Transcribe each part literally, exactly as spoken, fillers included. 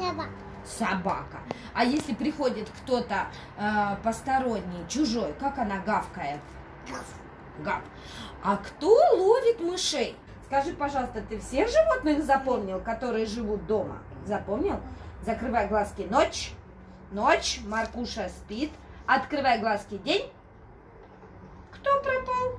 Собака. Собака. А если приходит кто-то э, посторонний, чужой, как она гавкает? Гав. Гав. А кто ловит мышей? Скажи, пожалуйста, ты всех животных запомнил, которые живут дома? Запомнил? Закрывай глазки. Ночь. Ночь. Маркуша спит. Открывай глазки. День. Кто пропал?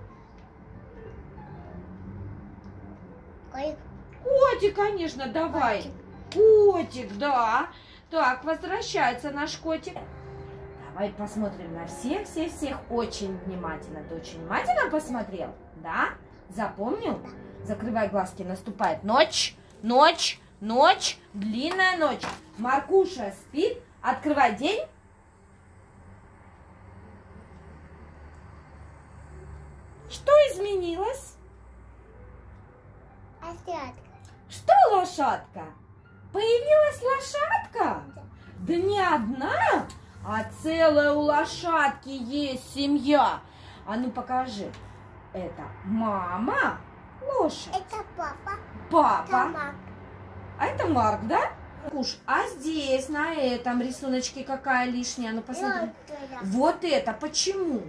Ой. Котик, конечно, давай. Котик, Котик, да. Так, возвращается наш котик. Давай посмотрим на всех-всех-всех очень внимательно. Ты очень внимательно посмотрел? Да? Запомнил? Закрывай глазки. Наступает ночь, ночь, ночь, длинная ночь. Маркуша спит. Открывай день. Что изменилось? Лошадка. Что лошадка? Появилась лошадка? Да не одна, а целая у лошадки есть семья. А ну покажи. Это мама, лошадь. Это папа. Папа. Это Марк. А это Марк, да? Куш, а здесь, на этом рисуночке какая лишняя? Ну посмотри. Вот это почему?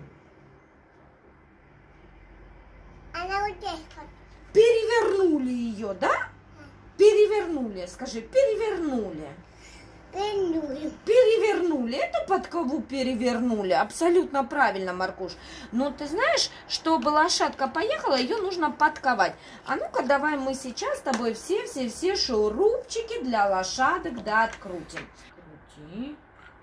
Она вот здесь. Перевернули ее, да? Перевернули, скажи, перевернули. Перевернули. Перевернули. Эту подкову перевернули. Абсолютно правильно, Маркуш. Но ты знаешь, чтобы лошадка поехала, ее нужно подковать. А ну-ка, давай мы сейчас с тобой все-все-все шурупчики для лошадок да открутим. Крути.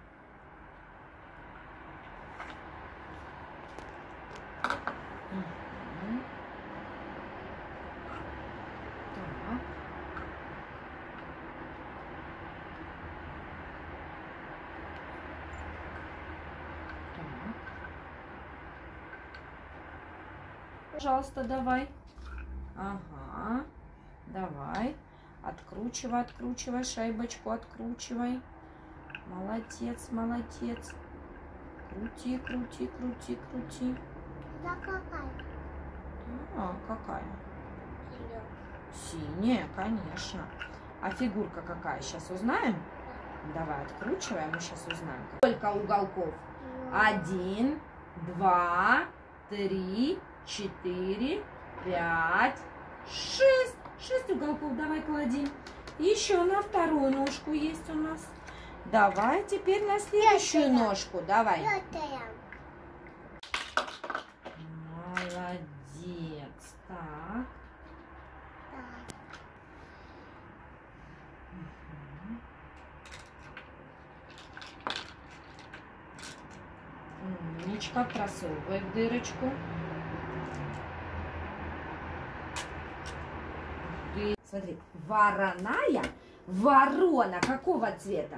Пожалуйста, давай. Ага. Давай. Откручивай, откручивай, шайбочку откручивай. Молодец, молодец. Крути, крути, крути, крути. Да какая? А, какая? Синяя, конечно. А фигурка какая? Сейчас узнаем? Давай, откручиваем, мы сейчас узнаем. Сколько уголков? Один, два, три, четыре, пять, шесть. Шесть уголков давай клади. Еще на вторую ножку есть у нас. Давай теперь на следующую ножку. Давай. Молодец. Так. Умничка, просовывай в дырочку. Смотри, вороная, ворона какого цвета?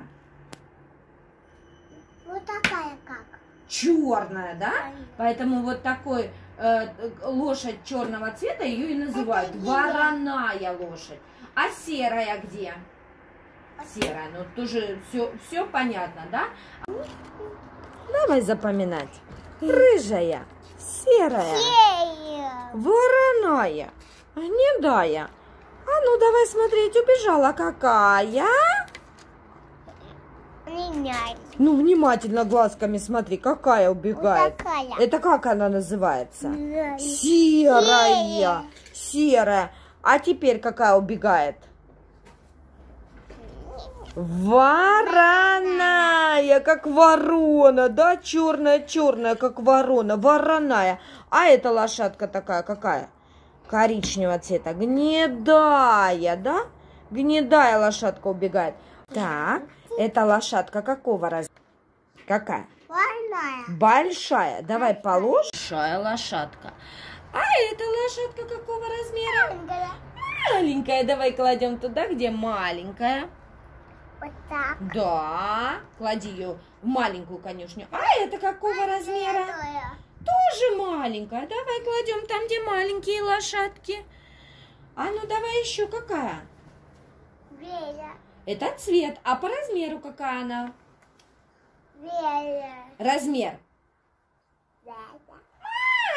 Вот такая как. Черная, да? Поэтому вот такой э, лошадь черного цвета ее и называют вороная лошадь. А серая где? Серая, ну тоже все, все понятно, да? Давай запоминать. Рыжая, серая, Серая. вороная, гнедая. А ну давай смотреть, убежала какая? Меняй. Ну внимательно глазками смотри, какая убегает. Вот такая. Это как она называется? Серая. Серая. Серая. А теперь какая убегает? Вороная, как ворона, да, черная-черная, как ворона, вороная. А эта лошадка такая какая? Коричневого цвета, гнедая, да? Гнедая лошадка убегает. Так, эта лошадка какого размера? Какая? Вороная. Большая. Давай положим. Большая лошадка. А эта лошадка какого размера? Маленькая. Давай кладем туда, где маленькая. Вот так. Да, клади ее в маленькую конюшню. А это какого размера? Серая. Тоже маленькая. Давай кладем там, где маленькие лошадки. А ну давай еще какая? Белая. Это цвет. А по размеру какая она? Белая. Размер? Да, да.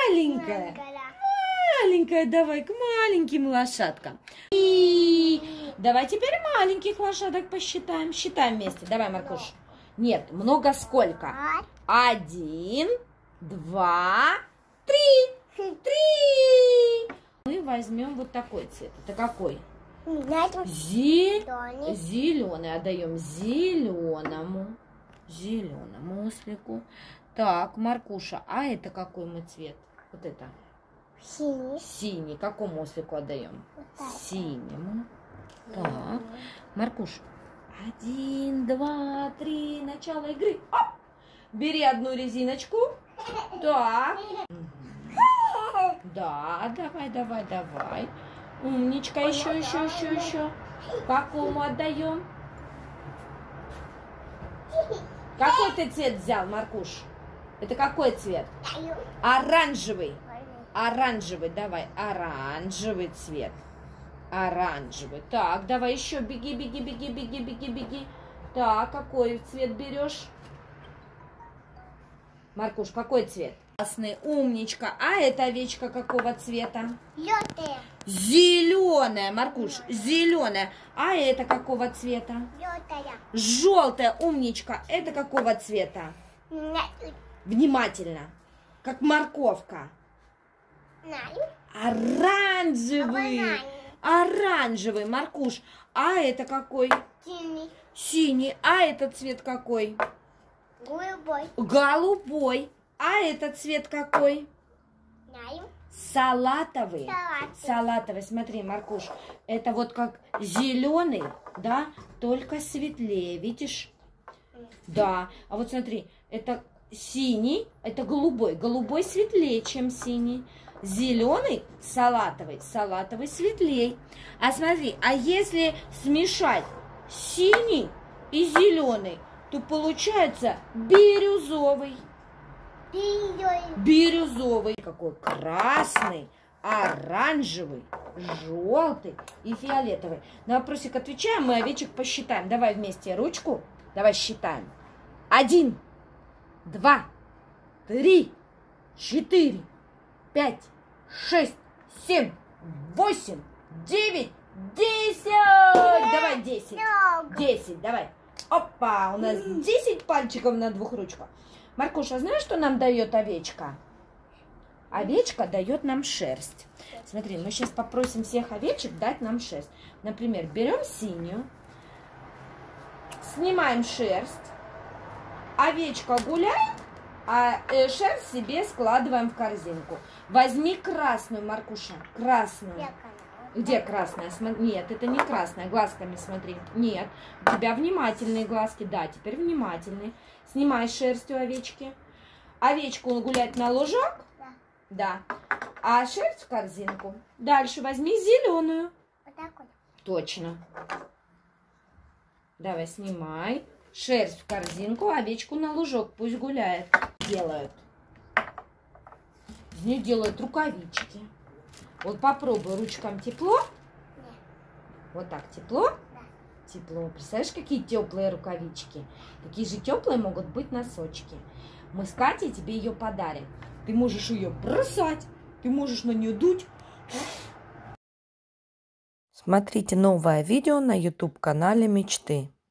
Маленькая. Маленькая. Маленькая. Давай к маленьким лошадкам. И Давай теперь маленьких лошадок посчитаем. Считаем вместе. Давай, Маркуш. Нет, много сколько? Один, два, три. Три. Мы возьмем вот такой цвет. Это какой? Зи... Зеленый. Отдаем зеленому. Зеленому ослику. Так, Маркуша, а это какой мы цвет? Вот это. Синий. Синий. Какому ослику отдаем? Вот Синему. Так, Маркуш. Один, два, три. Начало игры. Оп! Бери одну резиночку. Так. Да, давай, давай, давай. Умничка. Еще, еще, еще, еще. Какому отдаем? Какой ты цвет взял, Маркуш? Это какой цвет? Оранжевый. Оранжевый, давай. Оранжевый цвет. Оранжевый. Так, давай еще. Беги, беги, беги, беги, беги, беги. Так, какой цвет берешь? Маркуш, какой цвет? Красный, умничка. А эта овечка какого цвета? Желтая. Зеленая, Маркуш, зеленая. А это какого цвета? Желтая. Желтая, умничка. Это какого цвета? Внимательно. Как морковка. Оранжевый. Оранжевый, Маркуш. А это какой? Синий. Синий. А этот цвет какой? Голубой. Голубой. А этот цвет какой? Знаю. Салатовый. Салатовый. Салатовый. Смотри, Маркуш, это вот как зеленый, да, только светлее, видишь? Да. А вот смотри, это синий, это голубой. Голубой светлее, чем синий. Зеленый, салатовый, салатовый светлее. А смотри, а если смешать синий и зеленый, то получается бирюзовый. Бирюзовый. Какой красный, оранжевый, желтый и фиолетовый. На вопросик отвечаем, мы овечек посчитаем. Давай вместе ручку. Давай считаем. Один, два, три, четыре, пять, шесть, семь, восемь, девять, десять. Давай десять. Десять, давай. Опа, у нас десять пальчиков на двух ручках. Маркуша, знаешь, что нам дает овечка? Овечка дает нам шерсть. Смотри, мы сейчас попросим всех овечек дать нам шерсть. Например, берем синюю, снимаем шерсть, овечка гуляет, а шерсть себе складываем в корзинку. Возьми красную, Маркуша, красную. Где красная? Нет, это не красная. Глазками смотри. Нет. У тебя внимательные глазки. Да, теперь внимательные. Снимай шерсть у овечки. Овечку гулять на лужок. Да. А шерсть в корзинку. Дальше возьми зеленую. Вот так вот. Точно. Давай, снимай. Шерсть в корзинку, овечку на лужок. Пусть гуляет. Делают. Из нее делают рукавички. Вот попробуй, ручкам тепло? Нет. Вот так тепло? Да. Тепло. Представляешь, какие теплые рукавички? Такие же теплые могут быть носочки. Мы с Катей тебе ее подарим. Ты можешь ее бросать, ты можешь на нее дуть. Смотрите новое видео на ютуб канале Мечты.